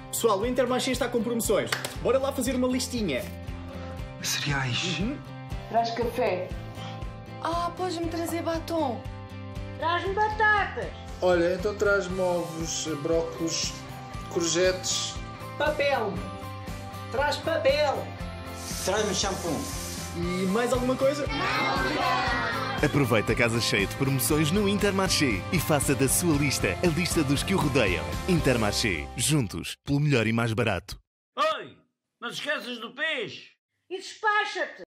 Pessoal, o Intermarché está com promoções. Bora lá fazer uma listinha. Cereais. Traz café. Podes-me trazer batom? Traz-me batatas. Olha, então traz-me ovos, brócolos, courgettes. Papel. Traz papel. Traz-me shampoo. E mais alguma coisa? Aproveite a casa cheia de promoções no Intermarché e faça da sua lista a lista dos que o rodeiam. Intermarché. Juntos, pelo melhor e mais barato. Oi, não te esqueças do peixe. E despacha-te.